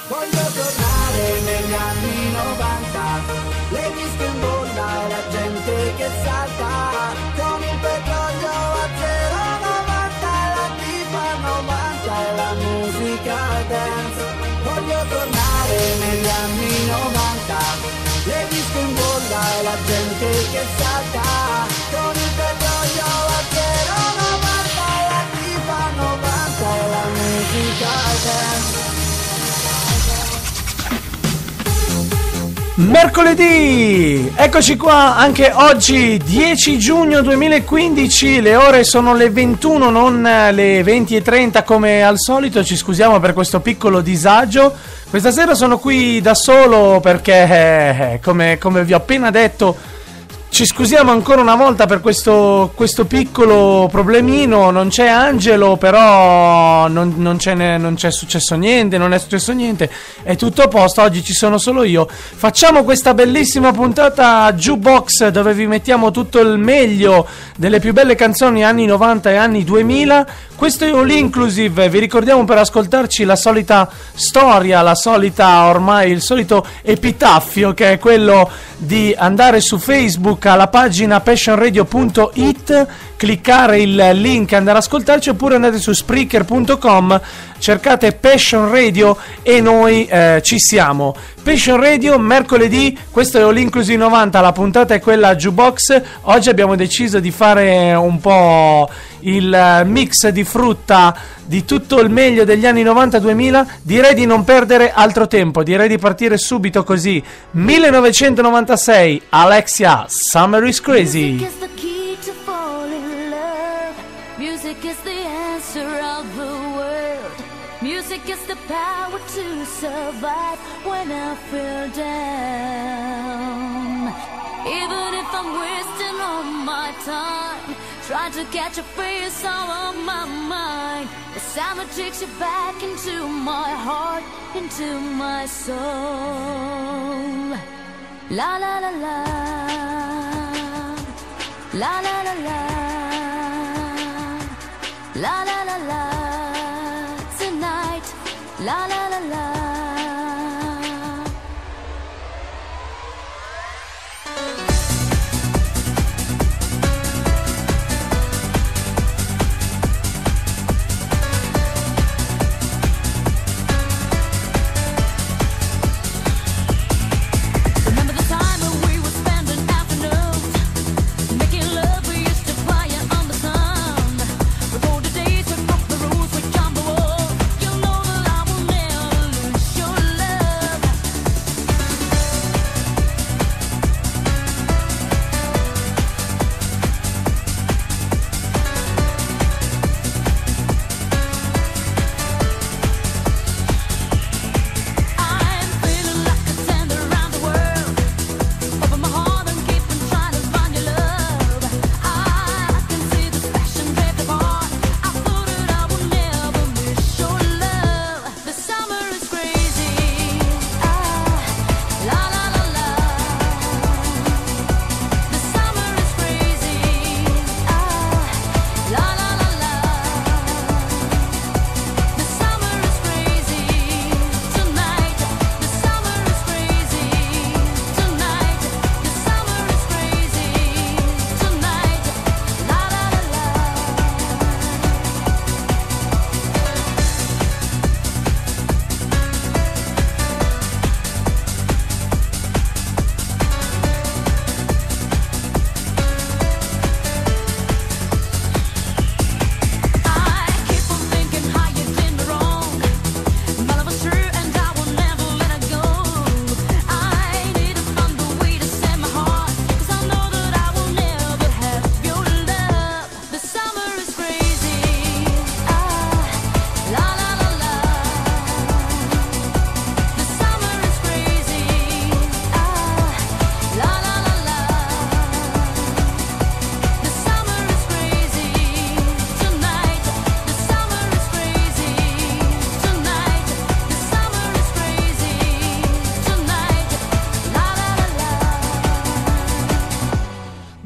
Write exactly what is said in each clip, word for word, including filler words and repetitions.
Voglio tornare negli anni novanta, le disco in bolla e la gente che salta, con il petrolio a zero novanta, la tipa novanta e la musica dance. Voglio tornare negli anni novanta, le disco in bolla e la gente che salta, con il petrolio a zero novanta, la tipa novanta e la musica dance. Mercoledì, eccoci qua anche oggi dieci giugno duemilaquindici, le ore sono le ventuno, non le venti e trenta come al solito, ci scusiamo per questo piccolo disagio. Questa sera sono qui da solo perché, eh, come, come vi ho appena detto, ci scusiamo ancora una volta per questo, questo piccolo problemino. Non c'è Angelo, però non, non, c'è ne, non c'è successo niente, non è successo niente, è tutto a posto, oggi ci sono solo io. Facciamo questa bellissima puntata Jukebox dove vi mettiamo tutto il meglio delle più belle canzoni anni novanta e anni duemila. Questo è All Inclusive, vi ricordiamo per ascoltarci la solita storia, la solita ormai il solito epitaffio, che è quello di andare su Facebook alla pagina passion radio punto it, cliccare il link e andare ad ascoltarci, oppure andate su spreaker punto com, cercate Passion Radio e noi eh, ci siamo. Passion Radio, mercoledì, questo è All Inclusive novanta, la puntata è quella Jukebox. Oggi abbiamo deciso di fare un po' il mix di frutta di tutto il meglio degli anni novanta duemila. Direi di non perdere altro tempo, direi di partire subito così. millenovecentonovantasei, Alexia, Summer is Crazy. Music is the key to fall in love. Music is the answer of the world. Music is the power to survive when I feel down. Even if I'm wasting all my time trying to catch a face on my mind, the summer takes you back into my heart, into my soul. La la la la, la la la la, la la la la, tonight, la la la la. Days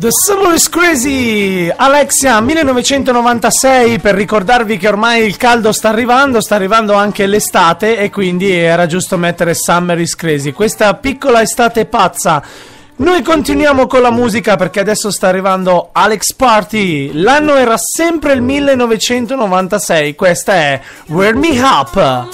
The Summer is Crazy, Alexia, millenovecentonovantasei, per ricordarvi che ormai il caldo sta arrivando, sta arrivando anche l'estate e quindi era giusto mettere Summer is Crazy, questa piccola estate pazza. Noi continuiamo con la musica perché adesso sta arrivando Alex Party, l'anno era sempre il millenovecentonovantasei, questa è Wear Me Up.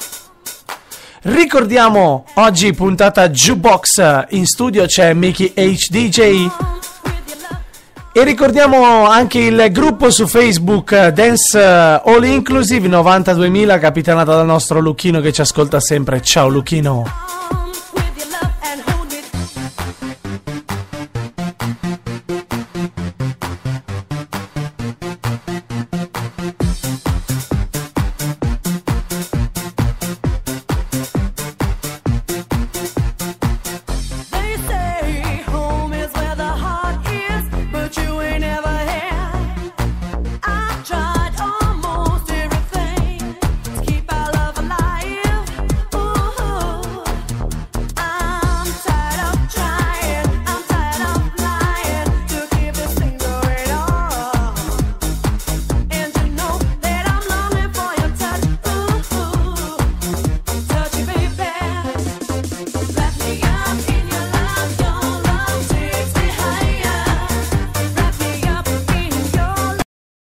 Ricordiamo oggi puntata Jukebox, in studio c'è Mickey H D J. E ricordiamo anche il gruppo su Facebook Dance All Inclusive novantaduemila, capitanata dal nostro Lucchino che ci ascolta sempre. Ciao Lucchino.